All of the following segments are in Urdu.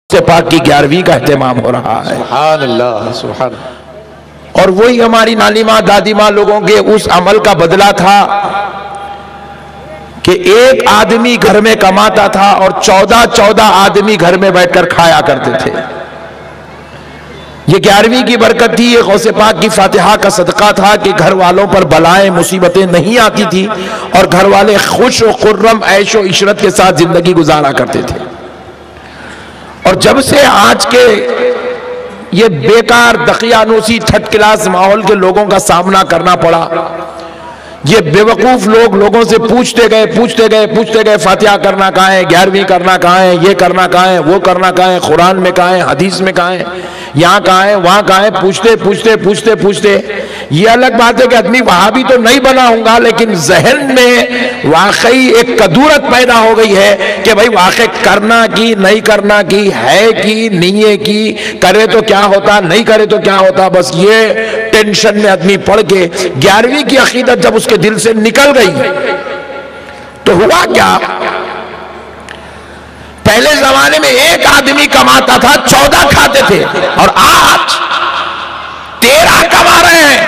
سے پاک کی 11ویں کا اہتمام ہو رہا ہے۔ سبحان اللہ، سبحان اللہ۔ اور وہی ہماری نانی ماں دادی ماں لوگوں کے اس عمل کا بدلہ تھا کہ ایک آدمی گھر میں کماتا تھا اور 14 آدمی گھر میں بیٹھ کر کھایا کرتے تھے۔ یہ 11ویں کی برکت تھی، یہ غوث پاک کی فاتحہ کا صدقہ تھا کہ گھر والوں پر بلائیں مصیبتیں نہیں آتی تھی اور گھر والے خوش و خرم عیش و عشرت کے ساتھ زندگی گزارا کرتے تھے۔ اور جب سے آج کے یہ بیکار دقیانوسی تھرڈ کلاس ماحول کے لوگوں کا سامنا کرنا پڑا، یہ بے وقوف لوگوں سے پوچھتے گئے فاتحہ کرنا کہاں ہے، 11ویں کرنا کہاں ہے، یہ کرنا کہاں ہے، وہ کرنا کہاں ہے، قرآن میں کہاں ہے، حدیث میں کہاں ہے، یہاں کہاں ہے، وہاں کہاں ہے، پوچھتے یہ الگ بات ہے کہ آدمی وہاں بھی تو نہیں بنا ہوں گا، لیکن ذہن میں واقعی ایک کدورت پیدا ہو گئی ہے کہ بھائی واقع کرنا کی نہیں کرنا کی، ہے کی نہیں ہے کی، کرے تو کیا ہوتا نہیں کرے تو کیا ہوتا، بس یہ ٹینشن میں آدمی پڑھ کے 11ویں کی عقیدت جب اس کے دل سے نکل گئی تو ہوا کیا؟ پہلے زمانے میں ایک آدمی کماتا تھا، 14 کھاتے تھے، اور آج 13 کما رہے ہیں۔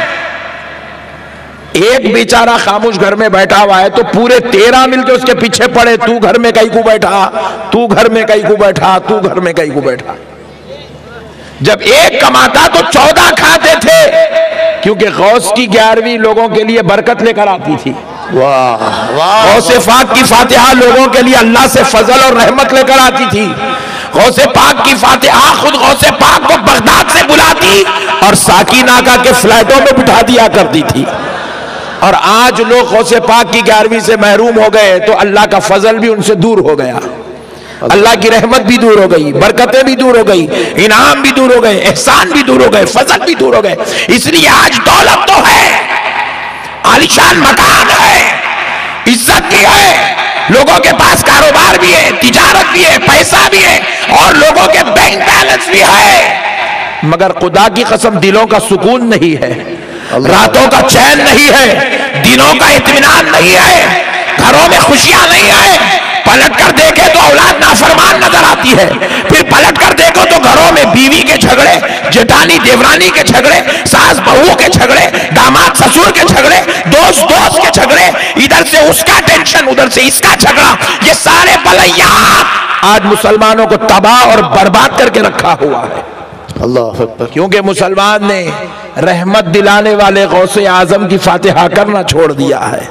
ایک بیچارہ خاموش گھر میں بیٹھا ہوا ہے تو پورے 13 مل کے اس کے پیچھے پڑے، تو گھر میں کہیں کو بیٹھا، تو گھر میں کہیں کو بیٹھا، تو گھر میں کہیں کو بیٹھا۔ جب ایک کماتا تو 14 کھاتے تھے، کیونکہ غوث کی 11ویں لوگوں کے لیے برکت لے کر آتی تھی۔ غوث پاک کی فاتحہ لوگوں کے لیے اللہ سے فضل اور رحمت لے کر آتی تھی۔ غوث پاک کی فاتحہ خود غوث پاک کو بغداد سے بلاتی اور ساکینہ کا کے فلائٹوں میں بٹھا دیا کرتی تھی۔ اور آج لوگ غوث پاک کی 11ویں سے محروم ہو گئے تو اللہ کا فضل بھی ان سے دور ہو گیا، اللہ کی رحمت بھی دور ہو گئی، برکتیں بھی دور ہو گئی، انعام بھی دور ہو گئے، احسان بھی دور ہو گئے، فضل بھی دور ہو گئے۔ اس لیے آج دولت تو ہے، عالیشان مکان ہے، عزت بھی ہے، لوگوں کے پاس کاروبار بھی ہے، تجارت بھی ہے، پیسہ بھی ہے، اور لوگوں کے بینک بیلنس بھی ہے، مگر خدا کی قسم دلوں کا سکون نہیں ہے، راتوں کا چین نہیں ہے، دنوں کا اطمینان نہیں ہے، گھروں میں خوشیاں نہیں ہے۔ پلٹ کر دیکھے تو اولاد نافرمان نظر آتی ہے، پھر پلٹ کر دیکھو تو گھروں میں بیوی کے جھگڑے، جٹانی دیورانی کے جھگڑے، ساس بہو کے جھگڑے، داماد سسور کے جھگڑے، دوست کے جھگڑے، ادھر سے اس کا ٹینشن، ادھر سے اس کا جھگڑا، یہ سارے بلیات آج مسلمانوں کو تباہ اور برباد کر کے رکھا ہوا ہے۔ اللہ اکبر۔ کیونکہ مسلمان نے رحمت دلانے والے غوث اعظم کی فاتحہ کرنا چھوڑ دیا ہے۔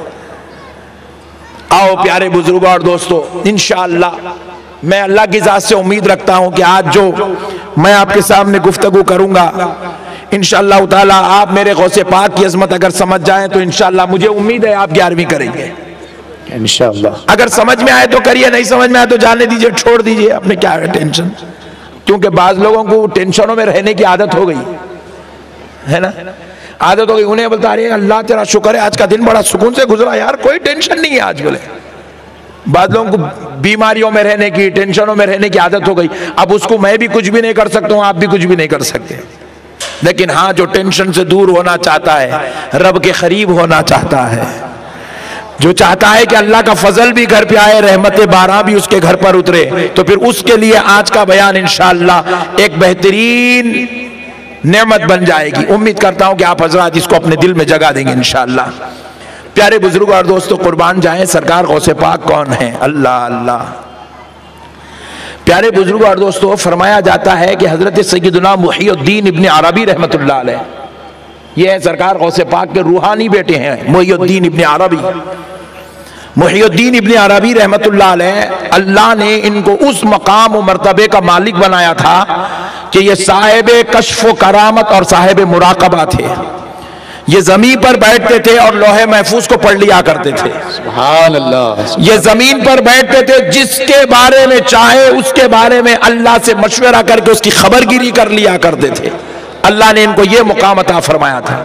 آؤ پیارے بزرگوں اور دوستو، انشاءاللہ میں اللہ کی ذات سے امید رکھتا ہوں کہ آج جو میں آپ کے سامنے گفتگو کروں گا، انشاءاللہ تعالی آپ میرے غوث پاک کی عظمت اگر سمجھ جائیں تو انشاءاللہ مجھے امید ہے آپ 11ویں کریں گے انشاءاللہ۔ اگر سمجھ میں آئے تو کریے، نہیں سمجھ میں آئے تو جانے دیجئے، چھوڑ دیجئے، اپنے کیا ہے ٹینشن۔ کیونکہ بعض لوگوں کو ٹینشنوں میں رہنے کی عادت ہو گئی ہے نا، عادت ہو گئی، انہیں بولتا رہے اللہ تیرا شکر ہے آج کا دن بڑا سکون سے گزرا، یار کوئی ٹینشن نہیں ہے آج بولے۔ بعض لوگوں کو بیماریوں میں رہنے کی، ٹینشنوں میں رہنے کی عادت ہو گئی، اب اس کو میں بھی کچھ بھی نہیں کر سکتا ہوں، آپ بھی کچھ بھی نہیں کر سکتے۔ لیکن ہاں جو ٹینشن سے دور ہونا چاہتا ہے، رب کے قریب ہونا چاہتا ہے، جو چاہتا ہے کہ اللہ کا فضل بھی گھر پہ آئے، رحمت بارہ بھی اس کے گھر پر اترے، تو پھر اس کے لیے آج کا بیان انشاءاللہ ایک بہترین نعمت بن جائے گی۔ امید کرتا ہوں کہ آپ حضرات اس کو اپنے دل میں جگہ دیں گے انشاءاللہ۔ پیارے بزرگوں اور دوستو، قربان جائیں سرکار غوث پاک کون ہیں؟ اللہ اللہ۔ پیارے بزرگوں اور دوستو، فرمایا جاتا ہے کہ حضرت سیدنا محی الدین ابن عربی رحمت اللہ علیہ، یہ ہے سرکار غوث پاک کے روحانی بیٹے ہیں، محی الدین ابن عربی۔ محی الدین ابن عربی رحمت اللہ علیہ، اللہ نے ان کو اس مقام و مرتبے کا مالک بنایا تھا کہ یہ صاحب کشف و کرامت اور صاحب مراقبہ تھے۔ یہ زمین پر بیٹھتے تھے اور لوح محفوظ کو پڑھ لیا کرتے تھے۔ سبحان اللہ۔ یہ زمین پر بیٹھتے تھے، جس کے بارے میں چاہے اس کے بارے میں اللہ سے مشورہ کر کے اس کی خبر گیری کر لیا کرتے تھے۔ اللہ نے ان کو یہ مقام عطا فرمایا تھا۔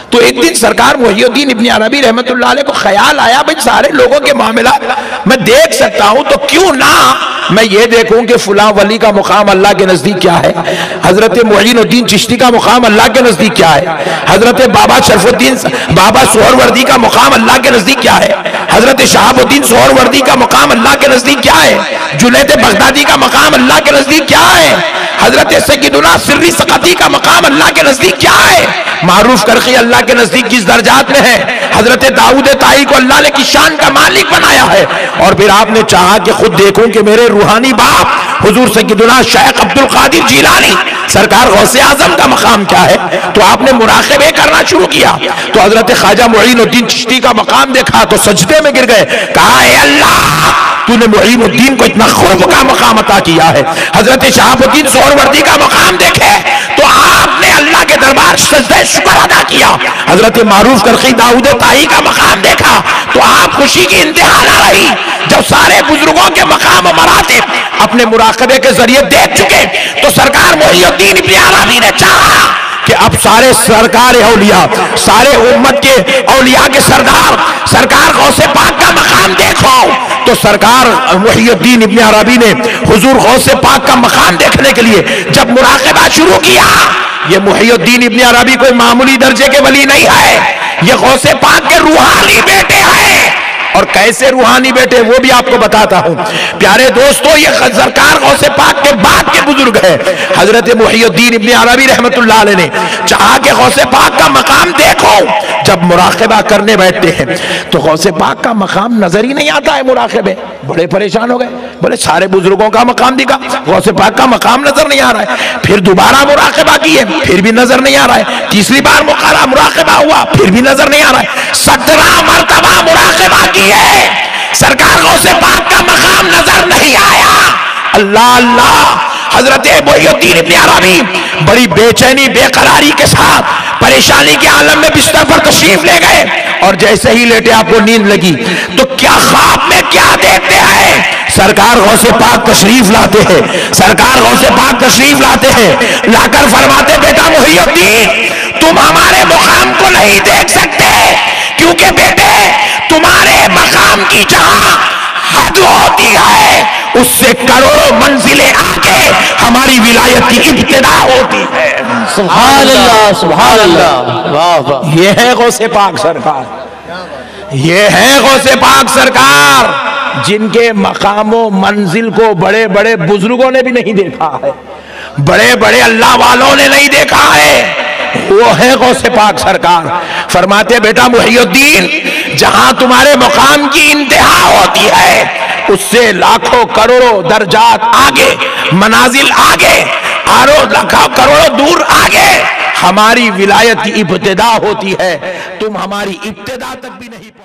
تو ایک دن سرکار محی الدین ابن عربی رحمت اللہ علیہ کو خیال آیا بھئی سارے لوگوں کے معاملات میں دیکھ سکتا ہوں تو کیوں نہ میں یہ دیکھوں کہ فلاں ولی کا مقام اللہ کے نزدیک کیا ہے، حضرت معین الدین چشتی کا مقام اللہ کے نزدیک کیا ہے، حضرت بابا شرف الدین بابا سہروردی کا مقام اللہ کے نزدیک کیا ہے، حضرت شہاب الدین سہروردی کا مقام اللہ کے نزدیک کیا ہے، جنید بغدادی کا مقام اللہ کے نزدیک کیا ہے، حضرت سیدنا سری سقطی کا مقام اللہ کے نزدیک کیا ہے، معروف کرخی اللہ کے نزدیک کس درجات میں ہے، حضرت داؤد طائی کو اللہ نے کی شان کا مالک بنایا ہے، اور پھر آپ نے چاہا کہ خود دیکھوں کہ میرے روحانی باپ حضور سیدنا شیخ عبد القادر جیلانی سرکار غوث اعظم کا مقام کیا ہے، تو آپ نے مراقبے کرنا شروع کیا، تو حضرت خواجہ معین الدین چشتی کا مقام دیکھا تو سجدے میں گر گئے، کہا اے اللہ تو نے معین الدین کو اتنا قرب کا مقام عطا کیا ہے، حضرت شہاب الدین سہروردی کا مقام دیکھے تو آپ نے اللہ کے دربار سجدہ شکر ادا کیا، حضرت معروف کرخی داؤد طائی کا مقام دیکھا تو آپ خوشی کی انتہا نہ رہی، جب سارے بزرگوں کے مقام و مراتب اپنے مراقبے کے ذریعے دیکھ چکے تو سرکار محی الدین ابن عربی نے چاہا کہ اب سارے سرکار اولیاء، سارے امت کے اولیاء کے سردار سرکار غوث پاک کا مقام دیکھو، تو سرکار محی الدین ابن عربی نے حضور غوث پاک کا مقام دیکھنے کے لیے جب مراقبہ شروع کیا، یہ محی الدین ابن عربی کوئی معمولی درجے کے ولی نہیں ہے، یہ غوث پاک کے روحانی بیٹے ہیں، اور کیسے روحانی بیٹے وہ بھی آپ کو بتاتا ہوں پیارے دوستو، یہ سرکار غوث پاک کے بعد کے بزرگ ہیں، حضرت محی الدین ابن عربی رحمت اللہ علیہ نے چاہا کہ غوث پاک کا مقام دیکھو، جب مراقبہ کرنے بیٹھتے ہیں تو غوث پاک کا مقام نظر ہی نہیں آتا ہے، مراقبے بڑے پریشان ہو گئے، بولے سارے بزرگوں کا مقام دکھا، غوث پاک کا مقام نظر نہیں آ رہا ہے، پھر دوبارہ مراقبہ کیے پھر بھی نظر نہیں آ رہا ہے، تیسری بار مراقبہ ہوا پھر بھی نظر نہیں آ رہا ہے، 17 مرتبہ مراقبہ کی ہے، سرکار غوث پاک کا مقام نظر نہیں آیا، اللہ اللہ، حضرت محی الدین ابن عربی بڑی بے چینی بے قراری کے ساتھ پریشانی کے عالم میں بستر پر تشریف لے گئے، اور جیسے ہی لیٹے آپ کو نیند لگی تو کیا خواب میں کیا دیکھتے ہیں، سرکار غوث پاک تشریف لاتے ہیں، سرکار غوث پاک تشریف لاتے ہیں، لا کر فرماتے بیٹا محی الدین تم ہمارے مقام کو نہیں دیکھ سکتے، کیونکہ بیٹے تمہارے مقام کی جہاں حد ہوتی ہے اس سے کروڑوں منزلیں آگے ہماری ولایت کی ابتدا ہوتی ہے، سبحان اللہ سبحان اللہ، واہ واہ، یہ ہے غوث پاک سرکار، یہ ہے غوث پاک سرکار جن کے مقام و منزل کو بڑے بڑے بزرگوں نے بھی نہیں دیکھا ہے، بڑے بڑے اللہ والوں نے نہیں دیکھا ہے، وہ ہے غوث پاک سرکار، فرماتے بیٹا محی الدین جہاں تمہارے مقام کی انتہا ہوتی ہے اس سے لاکھوں کروڑوں درجات آگے، منازل آگے، لاکھوں کروڑوں دور آگے ہماری ولایت کی ابتدا ہوتی ہے، تم ہماری ابتدا تک بھی نہیں